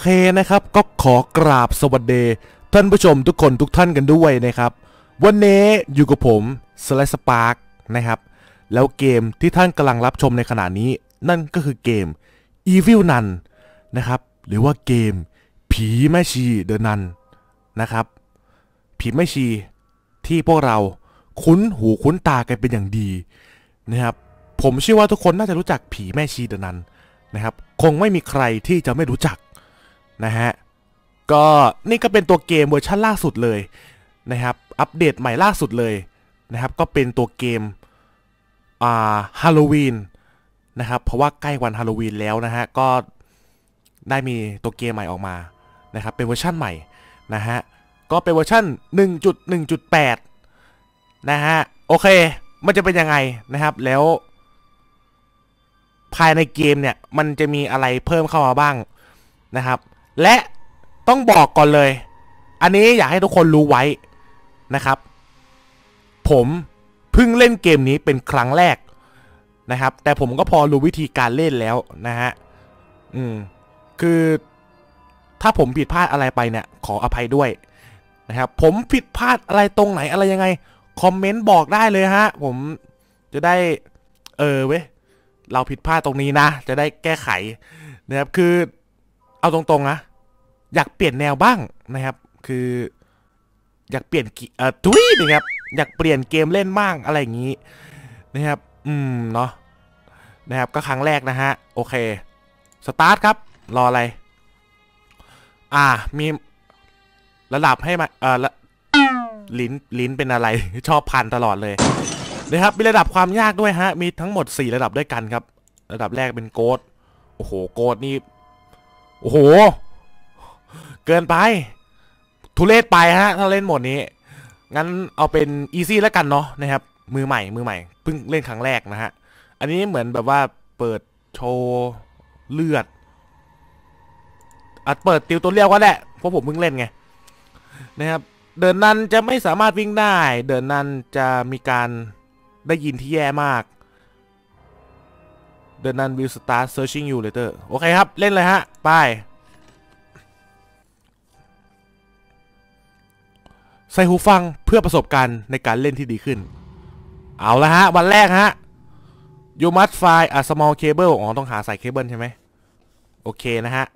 เคนะครับก็ขอกราบสวัสดีท่านผู้ชมทุกคนทุกท่านกันด้วยนะครับวันนี้อยู่กับผมสไลด์สปาร์กนะครับแล้วเกมที่ท่านกำลังรับชมในขณะนี้นั่นก็คือเกม Evil Nun นะครับหรือว่าเกมผีแม่ชีเดอะนันนะครับผีแม่ชีที่พวกเราคุ้นหูคุ้นตากันเป็นอย่างดีนะครับผมเชื่อว่าทุกคนน่าจะรู้จักผีแม่ชีเดอะนันนะครับคงไม่มีใครที่จะไม่รู้จักนะฮะก็นี่ก็เป็นตัวเกมเวอร์ชันล่าสุดเลยนะครับอัปเดตใหม่ล่าสุดเลยนะครับก็เป็นตัวเกมฮาโลวีนนะครับเพราะว่าใกล้วันฮาโลวีนแล้วนะฮะก็ได้มีตัวเกมใหม่ออกมานะครับเป็นเวอร์ชันใหม่นะฮะก็เป็นเวอร์ชัน 1.1.8 นะฮะโอเคมันจะเป็นยังไงนะครับแล้วภายในเกมเนี่ยมันจะมีอะไรเพิ่มเข้ามาบ้างนะครับและต้องบอกก่อนเลยอันนี้อยากให้ทุกคนรู้ไว้นะครับผมเพิ่งเล่นเกมนี้เป็นครั้งแรกนะครับแต่ผมก็พอรู้วิธีการเล่นแล้วนะฮะคือถ้าผมผิดพลาดอะไรไปเนี่ยขออภัยด้วยนะครับผมผิดพลาดอะไรตรงไหนอะไรยังไงคอมเมนต์บอกได้เลยฮะผมจะได้เว้ยเราผิดพลาดตรงนี้นะจะได้แก้ไขนะครับคือเอาตรงๆนะอยากเปลี่ยนแนวบ้างนะครับคืออยากเปลี่ยนทุยนะครับอยากเปลี่ยนเกมเล่นบ้างอะไรอย่างนี้นะครับเนาะนะครับก็ครั้งแรกนะฮะโอเคสตาร์ทครับรออะไรมีระดับให้มาลิ้นเป็นอะไรชอบพันตลอดเลยนะครับมีระดับความยากด้วยฮะมีทั้งหมด4ระดับด้วยกันครับระดับแรกเป็นโกดโอ้โหโกดนี่โอ้โหเกินไปทุเรศไปฮะถ้าเล่นโหมดนี้งั้นเอาเป็นอีซี่แล้วกันเนาะนะครับมือใหม่เพิ่งเล่นครั้งแรกนะฮะอันนี้เหมือนแบบว่าเปิดโชว์เลือดเปิดติวตัวเรียวก็แหละเพราะผมเพิ่งเล่นไงนะครับเดินนั้นจะไม่สามารถวิ่งได้เดินนั้นจะมีการได้ยินที่แย่มากเดินนั้น will start searching you later โอเคครับเล่นเลยฮะไปใส่หูฟังเพื่อประสบการณ์ในการเล่นที่ดีขึ้นเอาละฮะวันแรกฮะ you must find a small cable อ๋อต้องหาสายเคเบิลใช่ไหมโอเคนะฮะ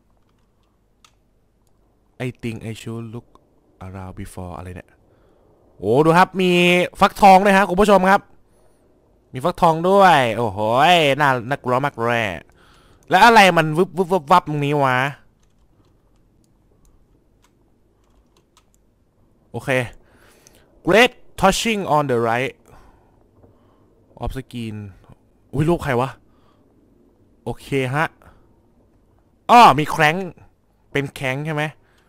I think I should look around before อะไรเนี่ยโอ้ดูครับมีฟักทองด้วยฮะคุณผู้ชมครับมีฟักทองด้วยโอ้โหน่ากลัวมากเลยแล้วอะไรมันวึบวับตรงนี้วะโอเค Great touching on the right of screen อุ้ยรูปใครวะโอเคฮะมีแคร้งเป็นแข้งใช่ไหม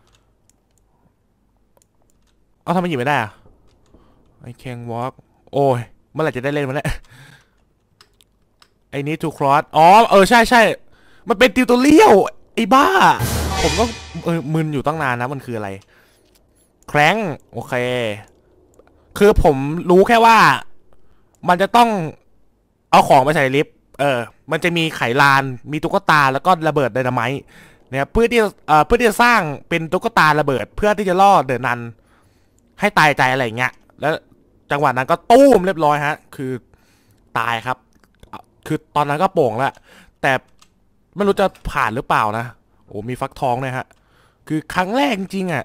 ทำไมหยิบไม่ได้อะไอ้แข้ง walk โอ้ยเมื่อไหร่จะได้เล่นมันเนี่ยไอ้ need to cross ใช่มันเป็นติวตัวเลี้ยวไอ้บ้าผมก็มึนอยู่ตั้งนานนะมันคืออะไรแคร้งโอเคคือผมรู้แค่ว่ามันจะต้องเอาของไปใส่ลิฟต์มันจะมีไขลานมีตุ๊กตาแล้วก็ระเบิดไดนาไมต์เนี่ยเพื่อที่จะสร้างเป็นตุ๊กตาระเบิดเพื่อที่จะล่อเดอะนันให้ตายใจอะไรเงี้ยแล้วจังหวะนั้นก็ตู้มเรียบร้อยฮะคือตายครับคือตอนนั้นก็โป่งแล้วแต่ไม่รู้จะผ่านหรือเปล่านะโอ้มีฟักทองเลยฮะคือครั้งแรกจริงอ่ะ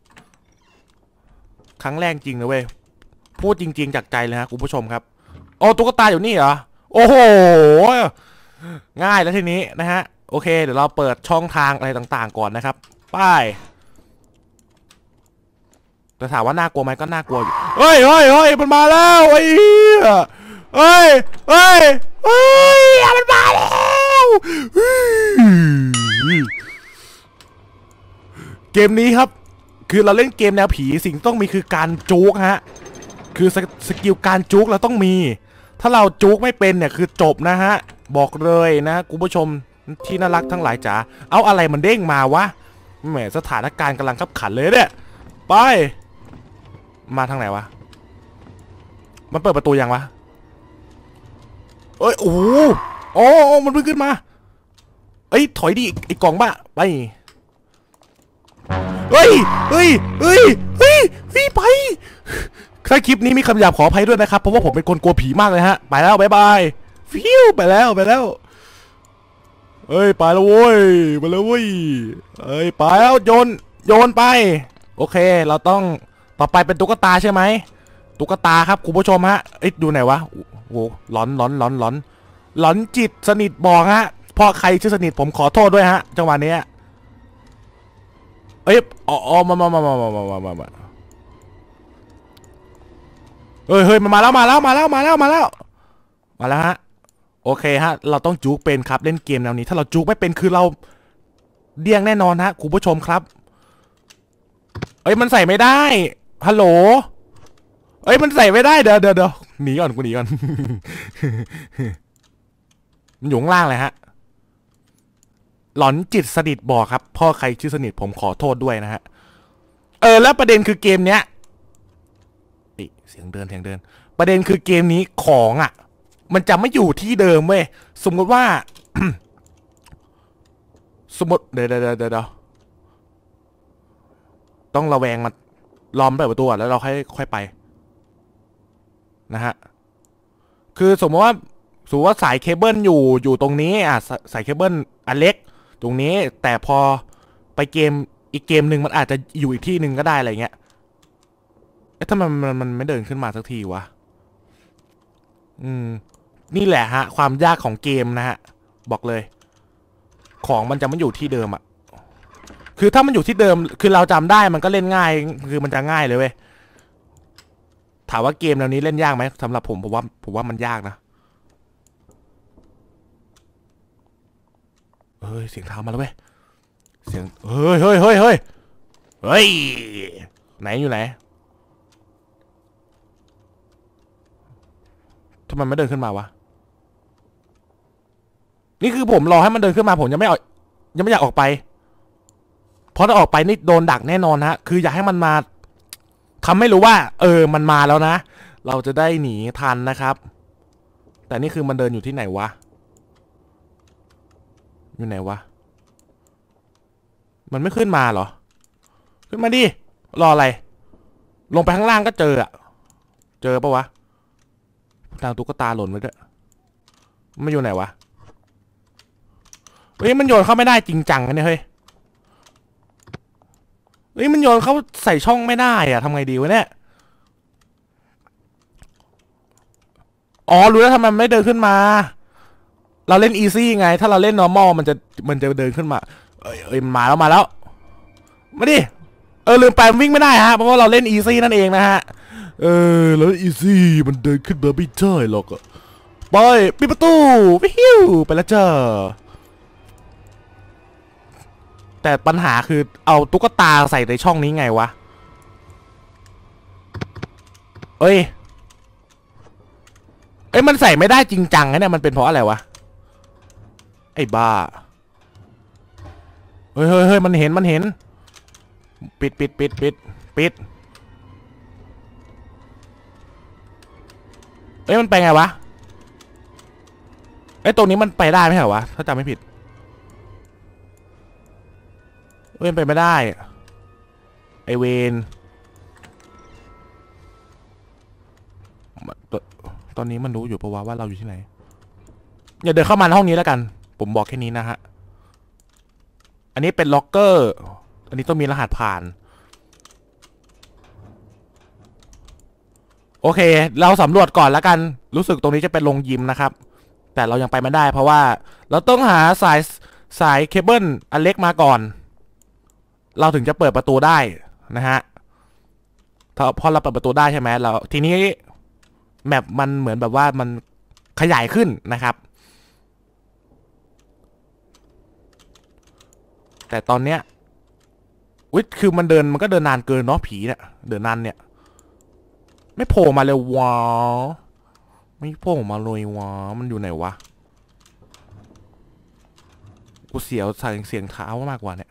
ครั้งแรกจริงนะเว้ยพูดจริงๆจากใจเลยฮะคุณผู้ชมครับตุ๊กตาอยู่นี่เหรอโอ้โหง่ายแล้วทีนี้นะฮะโอเคเดี๋ยวเราเปิดช่องทางอะไรต่างๆก่อนนะครับไปแต่ถามว่าน่ากลัวไหมก็น่ากลัวอยู่เฮ้ยมันมาแล้วไอ้เฮ้ยมันมาแล้วเกมนี้ครับคือเราเล่นเกมแนวผีสิ่งต้องมีคือการจุกฮะคือสกิลการจุกเราต้องมีถ้าเราจุกไม่เป็นเนี่ยคือจบนะฮะบอกเลยนะคุณผู้ชมที่น่ารักทั้งหลายจ๋าเอาอะไรมันเด้งมาวะแหมสถานการณ์กำลังขับขันเลยเนี่ยไปมาทางไหนวะมันเปิดประตูยังวะโอ้โหมันเพิ่งขึ้นมาถอยดิไอ้กล่องบ้าไปเฮ้ยเฮ้ยเฮ้ยเฮ้ยเฮ้ยไปถ้าคลิปนี้มีคำหยาบขออภัยด้วยนะครับเพราะว่าผมเป็นคนกลัวผีมากเลยฮะไปแล้วบ๊ายบายฟิวไปแล้วเฮ้ยไปแล้วเว้ยไปแล้วเว้ยเฮ้ยไปแล้วโยนไปโอเคเราต้องต่อไปเป็นตุ๊กตาใช่ไหมตุ๊กตาครับคุณผู้ชมฮะเอ๊ะดูไหนวะโอ้หลอนจิตสนิทบอกฮะพอใครชื่อสนิทผมขอโทษด้วยฮะจังหวะนี้เอ้ยอ๋อมาเฮ้ยมาแล้วฮะโอเคฮะเราต้องจุกเป็นครับเล่นเกมแนวนี้ถ้าเราจุกไม่เป็นคือเราเดี้ยงแน่นอนฮะคุณผู้ชมครับเอ้ยมันใส่ไม่ได้ฮัลโหลเอ้ยมันใส่ไม่ได้เดี๋ยวหนีก่อนกูหนีก่อน มันอยู่ข้างล่างเลยฮะหลอนจิตสนิทบอกครับพ่อใครชื่อสนิทผมขอโทษด้วยนะฮะแล้วประเด็นคือเกมเนี้ยเสียงเดินประเด็นคือเกมนี้ของอ่ะมันจะไม่อยู่ที่เดิมเว้ยสมมติว่า เดี๋ยวต้องระแวงมันล้อมเปิดประตูแล้วเราค่อยไปนะฮะคือสมมติว่าสายเคเบิลอยู่ตรงนี้สายเคเบิลอันเล็กตรงนี้แต่พอไปเกมอีกเกมหนึ่งมันอาจจะอยู่อีกที่หนึ่งก็ได้อะไรเงี้ยทำไมมันไม่เดินขึ้นมาสักทีวะนี่แหละฮะความยากของเกมนะฮะบอกเลยของมันจะไม่อยู่ที่เดิมอ่ะคือถ้ามันอยู่ที่เดิมคือเราจำได้มันก็เล่นง่ายคือมันจะง่ายเลยเว้ยถามว่าเกมแนวนี้เล่นยากไหมสำหรับผมว่ามันยากนะเสียงเท้ามาแล้วเว้ยเสียงเฮ้ยไหนอยู่ไหนทำไมไม่เดินขึ้นมาวะนี่คือผมรอให้มันเดินขึ้นมาผมยังไม่อยากออกไปเพราะถ้าออกไปนี่โดนดักแน่นอนฮะคืออยากให้มันมาทำให้รู้ว่ามันมาแล้วนะเราจะได้หนีทันนะครับแต่นี่คือมันเดินอยู่ที่ไหนวะมันไม่ขึ้นมาเหรอขึ้นมาดิรออะไรลงไปข้างล่างก็เจอปะวะทางตุ๊กตาหล่นไว้ด้วยมันอยู่ไหนวะเฮ้ยมันโยนเข้าไม่ได้จริงจังนะเฮ้ยมันโยนเข้าใส่ช่องไม่ได้อะทำไงดีวะเนี่ยอ๋อรู้แล้วทำไมไม่เดินขึ้นมาเราเล่นอีซี่ไงถ้าเราเล่น normal มันจะเดินขึ้นมามันมาแล้วมาดิลืมไปวิ่งไม่ได้ฮะเพราะว่าเราเล่นอีซี่นั่นเองนะฮะแล้วอีซี่มันเดินขึ้นมาไม่ได้หรอกไปปิดประตูวิวไปแล้วจ้าแต่ปัญหาคือเอาตุ๊กตาใส่ในช่องนี้ไงวะมันใส่ไม่ได้จริงจังเนี่ยมันเป็นเพราะอะไรวะไอ้บ้าเฮ้ยมันเห็นปิดมันไปไงวะตรงนี้มันไปได้ไหมเหรอวะถ้าจำไม่ผิดมันไปไม่ได้ไอเวนตอนนี้มันรู้อยู่ปะวะว่าเราอยู่ที่ไหนอย่าเดินเข้ามาห้องนี้แล้วกันผมบอกแค่นี้นะฮะอันนี้เป็นล็อกเกอร์อันนี้ต้องมีรหัสผ่านโอเคเราสำรวจก่อนแล้วกันรู้สึกตรงนี้จะเป็นโรงยิมนะครับแต่เรายังไปไม่ได้เพราะว่าเราต้องหาสายเคเบิลอันเล็กมาก่อนเราถึงจะเปิดประตูได้นะฮะพอเราเปิดประตูได้ใช่ไหมเราทีนี้แมปมันเหมือนแบบว่ามันขยายขึ้นนะครับแต่ตอนเนี้ยคือมันก็เดินนานเกินเนาะผีเนี่ยเดินนานเนี่ยไม่โผล่มาเลยวะไม่โผล่มาเลยวะมันอยู่ไหนวะกูเสียงเท้ามากกว่าเนี่ย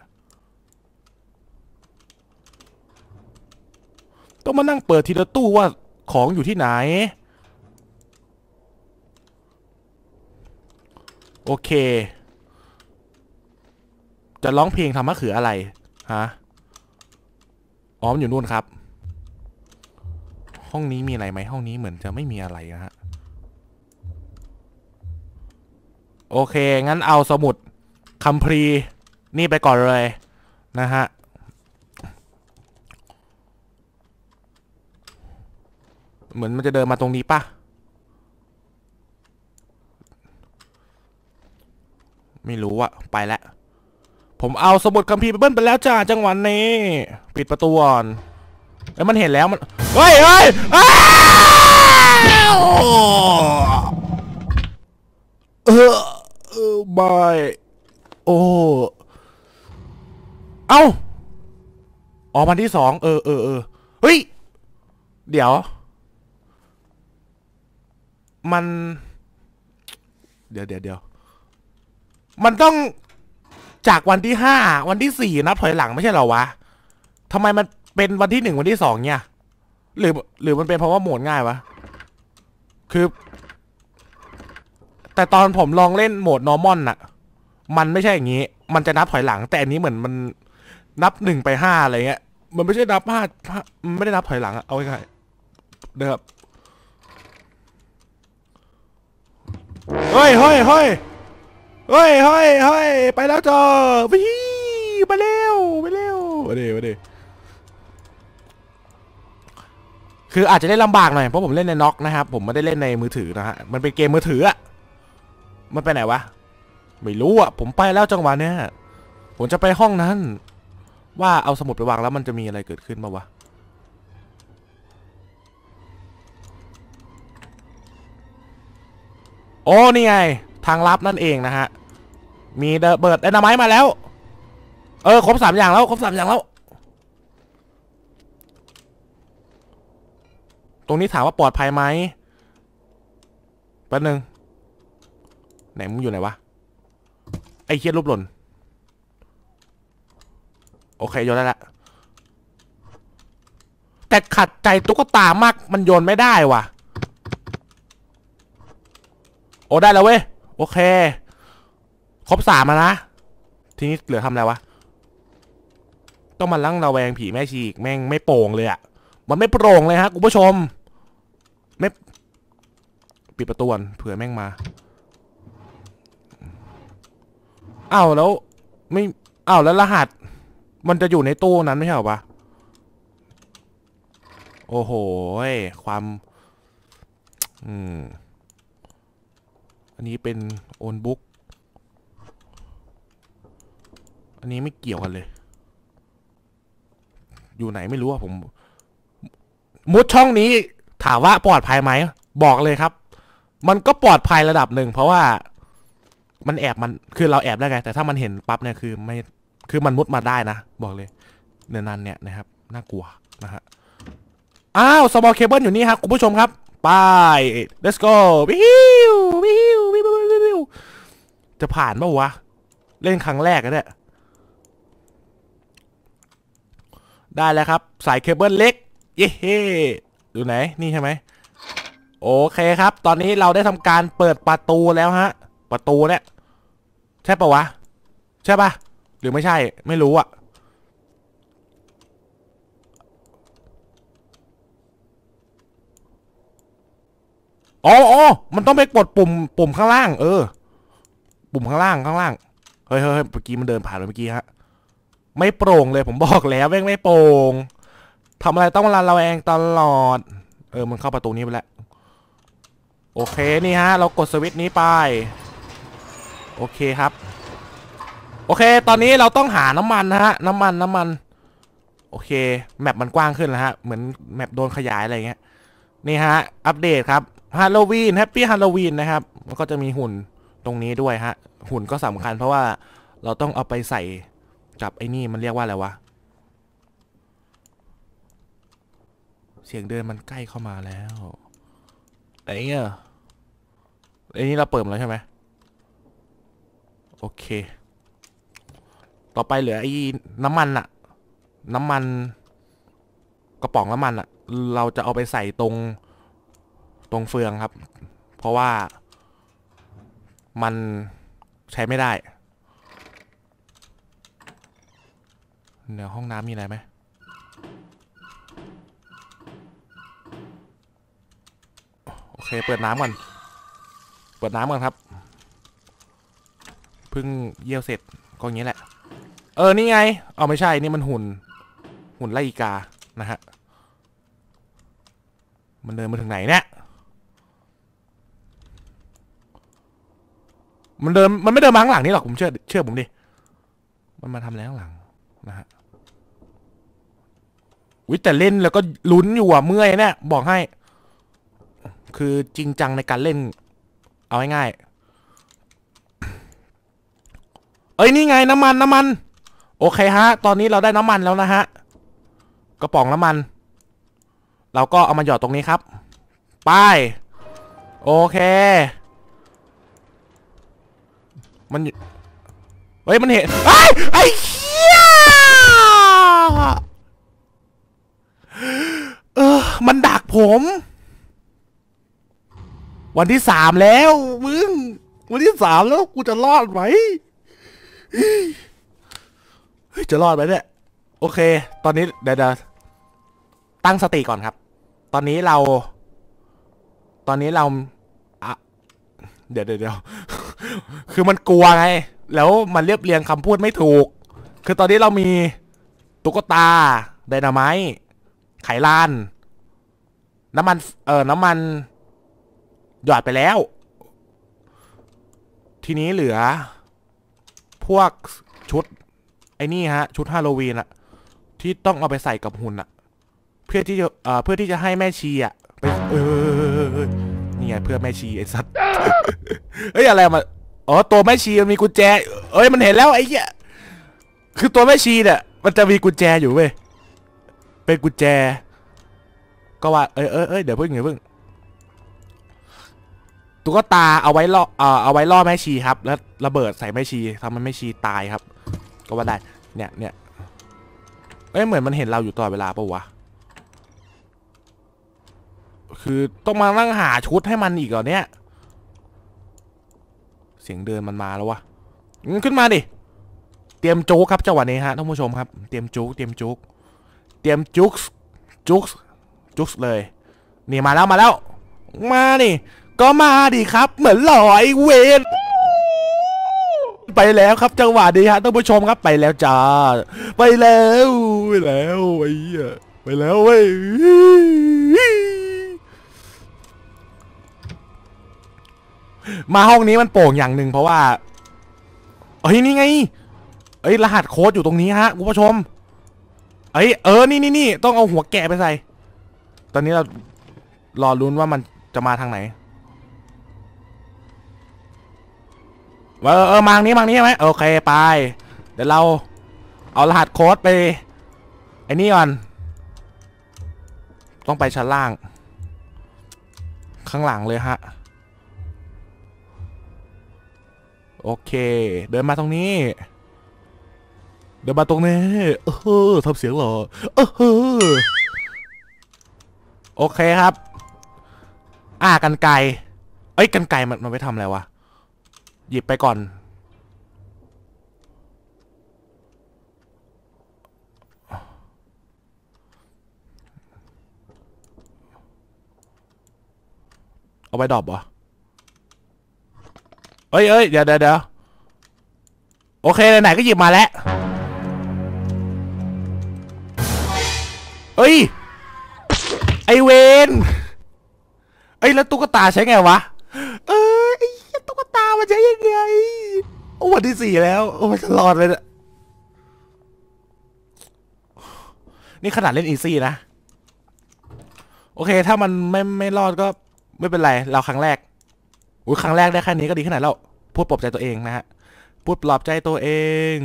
ต้องมานั่งเปิดทีละตู้ว่าของอยู่ที่ไหนโอเคจะร้องเพลงทำมะเขืออะไรฮะอ๋อมันอยู่นู่นครับห้องนี้มีอะไรไหมห้องนี้เหมือนจะไม่มีอะไรนะฮะโอเคงั้นเอาสมุดคัมภีร์นี่ไปก่อนเลยนะฮะเหมือนมันจะเดินมาตรงนี้ป่ะไม่รู้อะไปแล้วผมเอาสมุดคัมภีร์ไปเบิ้ลไปแล้วจ้าจังหวะนี้ปิดประตูก่อนแล้วมันเห็นแล้วมันเฮ้ยเฮ้ยบายโอ้เอ้าอ๋อวันที่สองเฮ้ยเดี๋ยวมันเดี๋ยวมันต้องจากวันที่ห้าวันที่สี่นับถอยหลังไม่ใช่เหรอวะทำไมมันเป็นวันที่หนึ่งวันที่สองเนี่ยหรือมันเป็นเพราะว่าโหมดง่ายวะคือแต่ตอนผมลองเล่นโหมด normal น่ะมันไม่ใช่อย่างนี้มันจะนับถอยหลังแต่อันนี้เหมือนมันนับหนึ่งไปห้าอะไรเงี้ยมันไม่ใช่นับห้าไม่ได้นับถอยหลังอะเอาง่ายๆเด้อครับเฮ้ยไปแล้วจ้าวิไปเร็วมาดิคืออาจจะได้ลำบากหน่อยเพราะผมเล่นในน็อกนะครับผมไม่ได้เล่นในมือถือนะฮะมันเป็นเกมมือถืออะมันไปไหนวะไม่รู้อะผมไปแล้วจังหวะเนี้ยผมจะไปห้องนั้นว่าเอาสมุดไปวางแล้วมันจะมีอะไรเกิดขึ้นมาวะโอ้นี่ไงทางลับนั่นเองนะฮะมีเบิร์ดไดนาไมต์มาแล้วครบ3 อย่างแล้วตรงนี้ถามว่าปลอดภัยไหมแป๊บนึงไหนมึงอยู่ไหนวะไอ้เคียรูปหล่นโอเคโยนได้ละแต่ขัดใจตุ๊กตามากมันโยนไม่ได้ว่ะโอ้ได้แล้วเว้ยโอเคครบ3แล้วนะทีนี้เหลือทำอะไรวะต้องมาลั่งระแวงผีแม่ชีอีกแม่งไม่โป่งเลยอะมันไม่โปร่งเลยฮะคุณผู้ชมไม่ปิดประตูเผื่อแม่งมาอ้าวแล้วไม่อ้าวแล้วรหัสมันจะอยู่ในตู้นั้นไม่ใช่หรอปะโอ้โหความอันนี้เป็นโอนบุ๊กอันนี้ไม่เกี่ยวกันเลยอยู่ไหนไม่รู้อะผมมุดช่องนี้ถามว่าปลอดภัยไหมบอกเลยครับมันก็ปลอดภัยระดับหนึ่งเพราะว่ามันแอบมันคือเราแอบได้ไงแต่ถ้ามันเห็นปั๊บเนี่ยคือไม่คือมันมุดมาได้นะบอกเลยเนินนันเนี่ยนะครับน่ากลัวนะฮะอ้าวสมอลเคเบิลอยู่นี่ครับคุณผู้ชมครับไป let's go วิวจะผ่านป่าวะเล่นครั้งแรกก็ได้ได้แล้วครับสายเคเบิลเล็กเย้ดูไหนนี่ใช่ไหมโอเคครับตอนนี้เราได้ทำการเปิดประตูแล้วฮะประตูเนี่ยใช่ปะวะใช่ปะหรือไม่ใช่ไม่รู้อะอ๋อมันต้องไปกดปุ่มข้างล่างปุ่มข้างล่างเฮ้ยเมื่อกี้มันเดินผ่านไปเมื่อกี้ฮะไม่โปร่งเลยผมบอกแล้วแม่งไม่โปร่งทำอะไรต้องระแวงตลอดมันเข้าประตูนี้ไปแล้วโอเคนี่ฮะเรากดสวิตช์นี้ไปโอเคครับโอเคตอนนี้เราต้องหาน้ำมันนะฮะน้ำมันโอเคแมปมันกว้างขึ้นแล้วฮะเหมือนแมปโดนขยายอะไรเงี้ยนี่ฮะอัปเดตครับฮาโลวีนแฮปปี้ฮาโลวีนนะครับมันก็จะมีหุ่นตรงนี้ด้วยฮะหุ่นก็สำคัญเพราะว่าเราต้องเอาไปใส่กับไอ้นี่มันเรียกว่าอะไรวะเสียงเดินมันใกล้เข้ามาแล้วไอ้เงี้ยไอ้นี่เราเปิดแล้วใช่ไหมโอเคต่อไปเหลือไอ้น้ำมันอะน้ำมันกระป๋องน้ำมันอะเราจะเอาไปใส่ตรงเฟืองครับเพราะว่ามันใช้ไม่ได้เดี๋ยวห้องน้ำมีอะไรไหมเคเปิดน้ำก่อนเปิดน้ำก่อนครับเพิ่งเยี่ยวเสร็จก็อย่างนี้แหละนี่ไงเอาไม่ใช่นี่มันหุ่นไล่อีกานะฮะมันเดินมาถึงไหนเนี่ยมันไม่เดินมาข้างหลังนี่หรอกผมเชื่อผมดิมันมาทำอะไรข้างหลังนะฮะวิแต่เล่นแล้วก็ลุ้นอยู่อ่ะเมื่อยเนี่ยบอกให้คือจริงจังในการเล่นเอาง่ายๆนี่ไงน้ำมันโอเคฮะตอนนี้เราได้น้ำมันแล้วนะฮะกระป๋องน้ำมันเราก็เอามาหยอดตรงนี้ครับป้ายโอเคมันมันเห็นไอ้เหี้ยมันดักผมวันที่3แล้วมึงวันที่3แล้วกูจะรอดไหมจะรอดไหมเนี่ยโอเคตอนนี้เดี๋ยวตั้งสติก่อนครับตอนนี้เราเดี๋ยวคือมันกลัวไงแล้วมันเรียบเรียงคำพูดไม่ถูกคือตอนนี้เรามีตุ๊กตาไดนาไมต์ไขลานน้ำมันหยอดไปแล้วทีนี้เหลือพวกชุดไอ้นี่ฮะชุดฮาโลวีนอะที่ต้องเอาไปใส่กับหุ่นอะเพื่อที่จะให้แม่ชีอะไปนี่ไงเพื่อแม่ชีไอ้สัตว์อะไรมาตัวแม่ชีมันมีกุญแจมันเห็นแล้วไอ้เหี้ยคือตัวแม่ชีเนี่ยมันจะมีกุญแจอยู่เว้ยเป็นกุญแจก็ว่าเดี๋ยวเพิ่งตุ๊กตาเอาไว้ล่อแม่ชีครับแล้วระเบิดใส่แม่ชีทำให้แม่ชีตายครับก็ว่าได้เนี่ยเหมือนมันเห็นเราอยู่ตลอดเวลาปะวะคือต้องมานั่งหาชุดให้มันอีกเหรอเนี่ยเสียงเดินมันมาแล้ววะขึ้นมาดิเตรียมจุกครับจังหวะนี้ฮะท่านผู้ชมครับเตรียมจุกเลยนี่มาแล้วมานี่ก็มาดิครับเหมือนหลอยเวนไปแล้วครับจังหวะนี้ฮะท่านผู้ชมครับไปแล้วจ้าไปแล้วไอ้เหี้ยไปแล้วเว้ยมาห้องนี้มันโป่งอย่างหนึ่งเพราะว่านี่ไงรหัสโค้ดอยู่ตรงนี้ฮะคุณผู้ชมนี่ต้องเอาหัวแกะไปใส่ตอนนี้เรารอลุ้นว่ามันจะมาทางไหนมาทางนี้ใช่ไหมโอเคไปเดี๋ยวเราเอารหัสโค้ดไปไอ้นี่ก่อนต้องไปชั้นล่างข้างหลังเลยฮะโอเคเดินมาตรงนี้ทำเสียงหรอโอเคครับกันไกกันไกมันไม่ทำอะไรวะหยิบไปก่อนเอาไปดรอปเหรอเดี๋ยวโอเคไหนก็หยิบมาแล้วไอเวนแล้วตุ๊กตาใช้ไงวะไอ้ตุ๊กตามันใช้ยังไงวันที่4แล้วมันจะรอดเลยนะนี่ขนาดเล่นอีซี่นะโอเคถ้ามันไม่รอดก็ไม่เป็นไรเราครั้งแรกครั้งแรกได้แค่นี้ก็ดีขนาดแล้วพูดปลอบใจตัวเองนะฮะพูดปลอบใจตัวเอง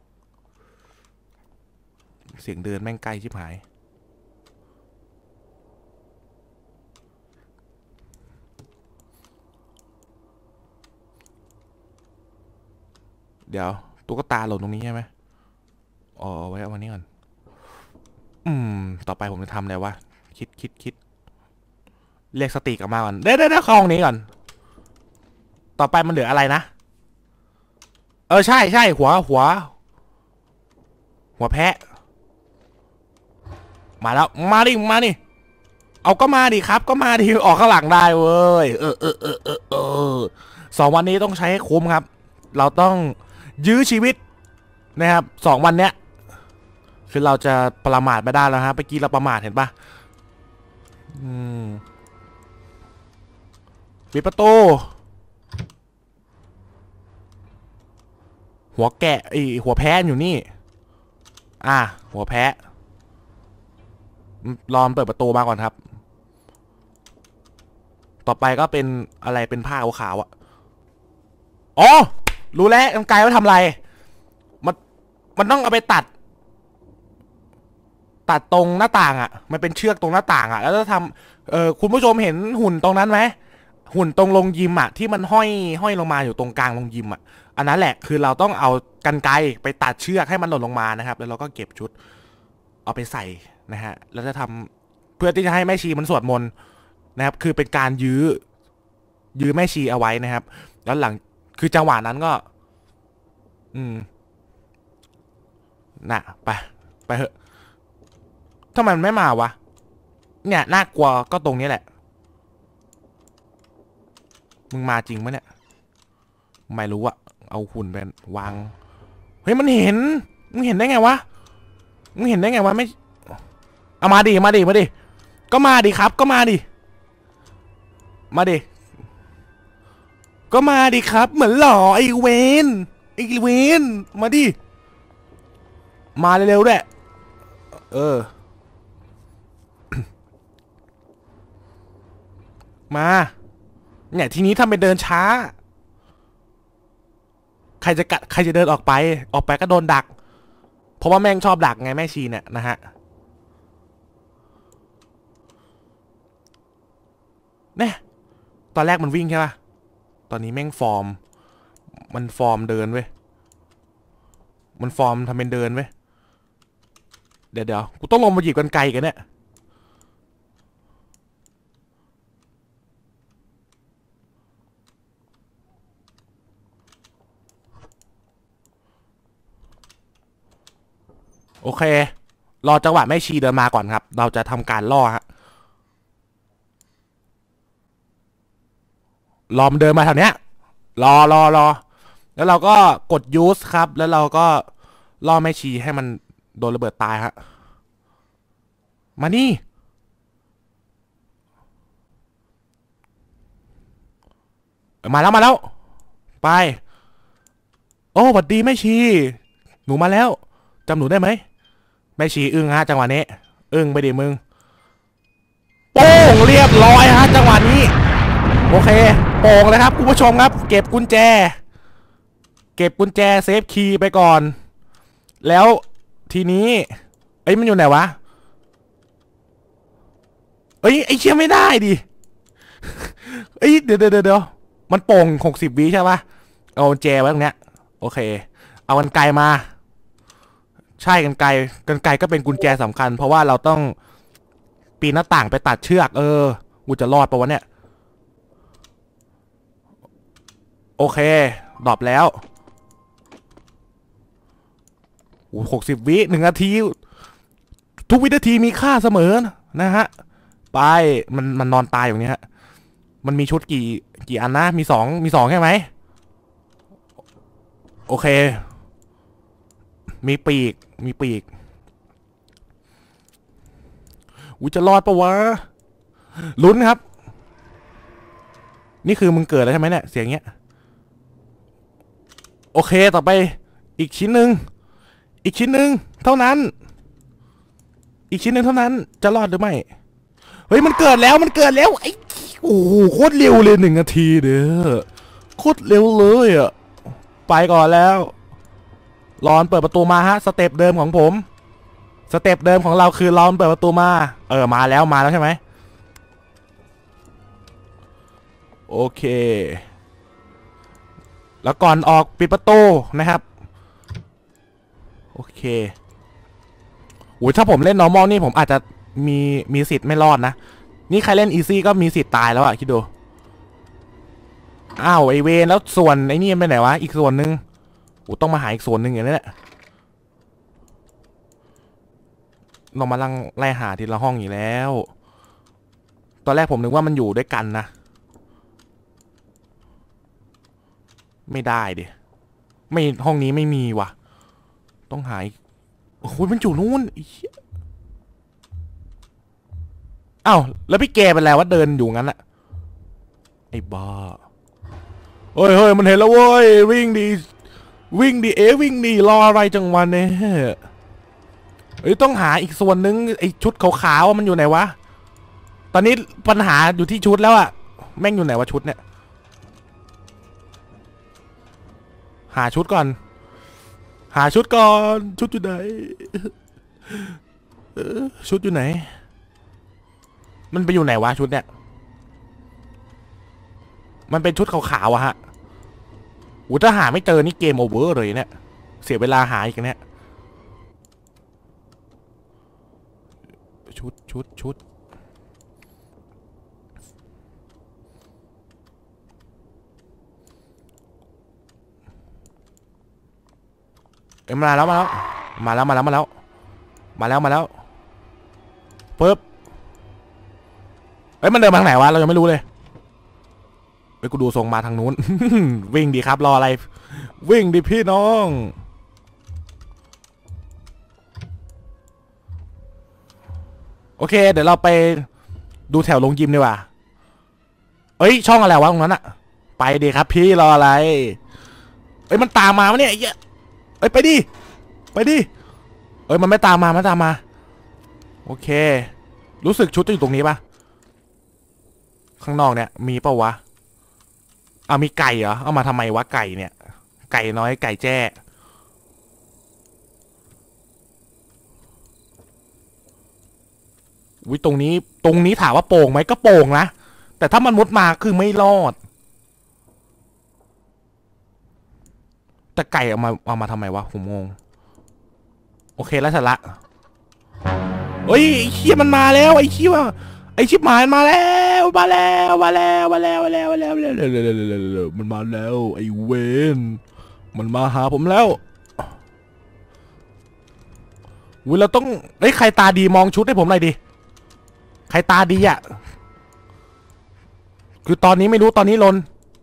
เสียงเดินแม่งไกลชิบหายเดี๋ยวตุ๊กตาหล่นตรงนี้ใช่ไหมเอาไว้เอาวันนี้ก่อนต่อไปผมจะทำอะไรวะคิดเรียกสติกลับมาก่อนเดี๋ยวเข้าห้องนี้ก่อนต่อไปมันเหลืออะไรนะใช่หัวแพะมาแล้วมาดิเอาก็มาดิครับก็มาดิออกข้างหลังได้เว้ย2 วันนี้ต้องใช้ให้คุ้มครับเราต้องยื้อชีวิตนะครับ2 วันเนี้ยคือเราจะประมาทไม่ได้แล้วฮะเมื่อกี้เราประมาทเห็นปะปิดประตูหัวแกะหัวแพ้อยู่นี่หัวแพ้รอมเปิดประตูมาก่อนครับต่อไปก็เป็นอะไรเป็นผ้าขาวๆอ๋อรู้แล้วกรรไกรว่าทำอะไรมันต้องเอาไปตัดตรงหน้าต่างมันเป็นเชือกตรงหน้าต่างแล้วจะทำคุณผู้ชมเห็นหุ่นตรงนั้นไหมหุ่นตรงลงยิมที่มันห้อยลงมาอยู่ตรงกลางลงยิมอันนั้นแหละคือเราต้องเอากรรไกรไปตัดเชือกให้มันหล่นลงมานะครับแล้วเราก็เก็บชุดเอาไปใส่นะฮะแล้วจะทำเพื่อที่จะให้แม่ชีมันสวดมนต์นะครับคือเป็นการยื้อแม่ชีเอาไว้นะครับแล้วหลังคือจังหวะนั้นก็น่ะไปเถอะทำไมมันไม่มาวะเนี่ยน่ากลัวก็ตรงนี้แหละมึงมาจริงไหมเนี่ยไม่รู้เอาหุ่นไปวางเฮ้ยมันเห็นมึงเห็นได้ไงวะมึงเห็นได้ไงวะไม่เอามาดิก็มาดิครับก็มาดิก็มาดิครับเหมือนหล่อไอเวนมาดิมาเร็วๆด้วยมาเนี่ยทีนี้ทำเป็นเดินช้าใครจะเดินออกไปก็โดนดักเพราะว่าแม่งชอบดักไงแม่ชีเนี่ยนะฮะเนี่ยตอนแรกมันวิ่งใช่ป่ะตอนนี้แม่งมันฟอร์มเดินเว้ยมันฟอร์มทำเป็นเดินเว้ยเดี๋ยวกูต้องลงมาหยิบกรรไกรกันเนี่ยโอเครอจังหวะแม่ชีเดินมาก่อนครับเราจะทำการล่อฮะรอมันเดินมาแถวเนี้ยรอแล้วเราก็กดยูสครับแล้วเราก็ล่อแม่ชีให้มันโดนระเบิดตายฮะมานี่มาแล้วไปโอ้สวัสดีแม่ชีหนูมาแล้วจำหนูได้ไหมแม่ชีอึ้งฮะจังหวะนี้อึ้งไปดิมึงโป้งเรียบร้อยฮะจังหวะนี้โอเคโป่งเลยครับคุณผู้ชมครับเก็บกุญแจเซฟคีย์ไปก่อนแล้วทีนี้มันอยู่ไหนวะไอเชี่ยไม่ได้ดิเดี๋ยวมันโป่ง60 วิใช่ปะเอากุญแจไว้ตรงเนี้ยโอเคเอากรรไกรมาใช่กรรไกรก็เป็นกุญแจสำคัญเพราะว่าเราต้องปีนหน้าต่างไปตัดเชือกกูจะรอดปะวะเนี่ยโอเคดรอปแล้ว60 วิ1 นาทีทุกวินาทีมีค่าเสมอนะฮะไปมันนอนตายอย่างนี้ฮะมันมีชุดกี่อันนะมี2ใช่ไหมโอเคมีปีกจะรอดปะวะลุ้นครับนี่คือมึงเกิดแล้วใช่ไหมเนี่ยเสียงเงี้ยโอเคต่อไปอีกชิ้นหนึ่งเท่านั้นจะรอดหรือไม่เฮ้ยมันเกิดแล้วไอ้โอ้โหโคตรเร็วเลย1 นาทีเด้อโคตรเร็วเลยไปก่อนแล้วรอนเปิดประตูมาฮะสเต็ปเดิมของผมสเต็ปเดิมของเราคือรอนเปิดประตูมามาแล้วใช่ไหมโอเคแล้วก่อนออกปิดประตูนะครับโอเคถ้าผมเล่น normal นี่ผมอาจจะมีสิทธิ์ไม่รอดนะนี่ใครเล่น easy ก็มีสิทธิ์ตายแล้วคิดดูอ้าวไอเวนแล้วส่วนไอนี่ไปไหนวะอีกส่วนหนึ่งต้องมาหาอีกส่วนหนึ่งอย่างนี้แหละเรามาไล่หาทีละห้องอีกแล้วตอนแรกผมนึกว่ามันอยู่ด้วยกันนะไม่ได้ดิไม่ห้องนี้ไม่มีว่ะต้องหายโอ้โหมันอยู่นู้นอ้าวแล้วพี่แกเป็นแล้วว่าเดินอยู่งั้นอะไอ้บ้าเฮ้ยมันเห็นแล้วเว้ยวิ่งดีวิ่งดีรออะไรจังวันเนี่ยเฮ้ยต้องหาอีกส่วนนึงไอ้ชุดขาวๆมันอยู่ไหนวะตอนนี้ปัญหาอยู่ที่ชุดแล้วอะแม่งอยู่ไหนวะชุดเนี่ยหาชุดก่อนชุดอยู่ไหนชุดอยู่ไหนมันไปอยู่ไหนวะชุดเนี่ยมันเป็นชุดขาวๆอะฮะถ้าหาไม่เจอนี่เกมโอเวอร์เลยเนี่ยเสียเวลาหาอีกเนี่ยชุดมาแล้วปึ๊บมันเดินมาทางไหนวะเรายังไม่รู้เลยกูดูทรงมาทางนู้น วิ่งดีครับรออะไรวิ่งดิพี่น้องโอเคเดี๋ยวเราไปดูแถวลงยิมดีกว่าช่องอะไรวะตรงนั้นอะไปดีครับพี่รออะไรมันตามมาวะเนี่ยไปดิมันไม่ตามมาโอเครู้สึกชุดจะอยู่ตรงนี้ปะข้างนอกเนี่ยมีเปล่าวะมีไก่เหรอเอามาทำไมวะไก่เนี่ยไก่น้อยไก่แจ้ตรงนี้ถามว่าโป่งไหมก็โป่งนะแต่ถ้ามันมุดมาคือไม่รอดแต่ไก่เอามาทำไมวะผมงงโอเคแล้วเสร็จละไอ้เชี่ยมันมาแล้วไอ้ชิบหายมาแล้วมันมาแล้วไอ้เวนมันมาหาผมแล้วเราต้องใครตาดีมองชุดให้ผมหน่อยดิใครตาดีอ่ะคือตอนนี้ไม่รู้ตอนนี้ลน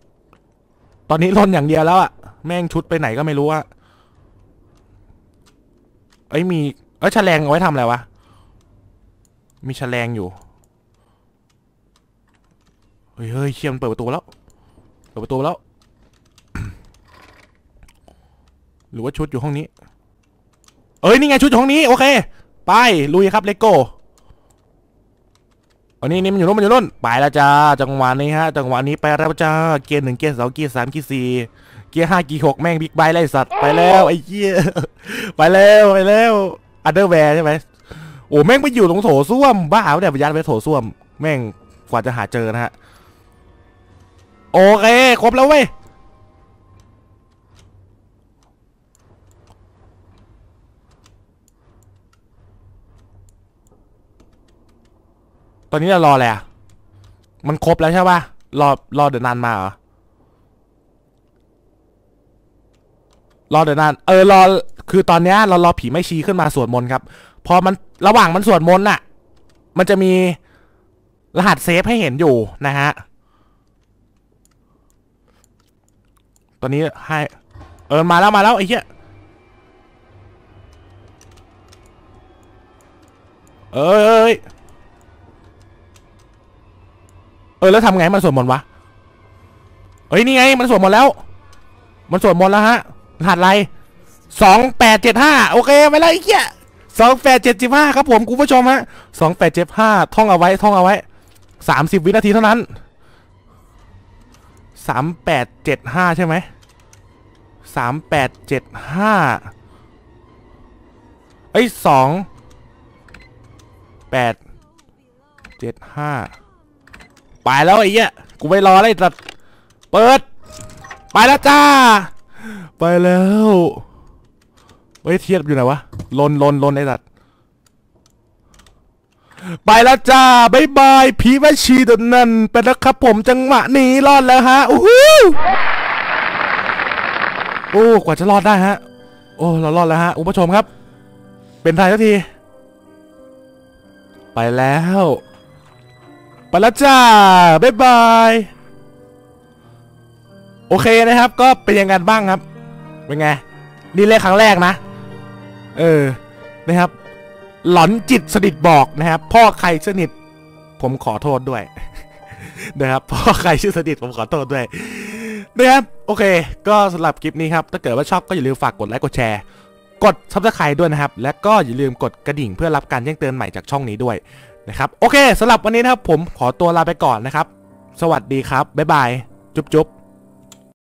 อย่างเดียวแล้วอ่ะแม่งชุดไปไหนก็ไม่รู้อ่ะมีแฉลงเอาไว้ทำอะไรวะมีแฉลงอยู่เฮ้ยเชี่ยมันเปิดประตูแล้วหรือว่าชุดอยู่ห้องนี้นี่ไงชุดอยู่ห้องนี้โอเคไปลุยครับเลโก้นี่มันอยู่นู่นไปแล้วจ้าจังหวะนี้ฮะไปแล้วจ้าเกียร์1เกียร์2เกียร์3เกียร์4เกียร์5เกียร์6แม่งบิ๊กไบค์ไล่สัตว์ไปแล้วไอ้เหี้ยไปแล้วอันเดอร์แวร์ใช่ไหมโอ้แม่งไปอยู่ตรงโถส้วมบ้าเนี่ยไปยัดไปโถส้วมแม่งกว่าจะหาเจอนะฮะโอเคครบแล้วเว้ยตอนนี้เรารออะไรอ่ะมันครบแล้วใช่ป่ะรอเดินนานมาเหรอรอเดินนานรอคือตอนนี้เรารอผีไม่ชี้ขึ้นมาสวดมนต์ครับพอมันระหว่างมันสวดมนต์น่ะมันจะมีรหัสเซฟให้เห็นอยู่นะฮะตอนนี้ให้มาแล้วไอ้เหี้ยแล้วทำไงมันสวดมนต์วะนี่ไงมันสวดมนต์แล้วฮะรหัสอะไร2875โอเคไปแล้วไอ้เหี้ย2875ครับผมคุณผู้ชมฮะ2875ท่องเอาไว้30วินาทีเท่านั้น3875ใช่ไหม38752875ไปแล้วไอ้เหี้ยกูไปรอเลยตัดเปิดไปแล้วจ้าไปแล้วเทียบอยู่ไหนวะลนไอ้สัตว์ไปแล้วจ้าบายบายผีแม่ชีตัวนั้นไปแล้วครับผมจังหวะนี้รอดแล้วฮะโอ้กว่าจะรอดได้ฮะเรารอดแล้วฮะคุณผู้ชมครับเป็นไทยสักทีไปแล้วไปแล้วจ้าบ๊ายบายโอเคนะครับก็เป็นยังไงบ้างครับเป็นไงนี่เล่นครั้งแรกนะนะครับหลอนจิตสนิทบอกนะครับพ่อใครสนิทผมขอโทษด้วยนะครับพ่อใครชื่อสนิทผมขอโทษด้วยนะครับโอเคก็สำหรับคลิปนี้ครับถ้าเกิดว่าชอบก็อย่าลืมฝากกดไลค์กดแชร์กด Subscribe ด้วยนะครับและก็อย่าลืมกดกระดิ่งเพื่อรับการแจ้งเตือนใหม่จากช่องนี้ด้วยนะครับโอเคสำหรับวันนี้นะครับผมขอตัวลาไปก่อนนะครับสวัสดีครับบ๊ายบายจุ๊บ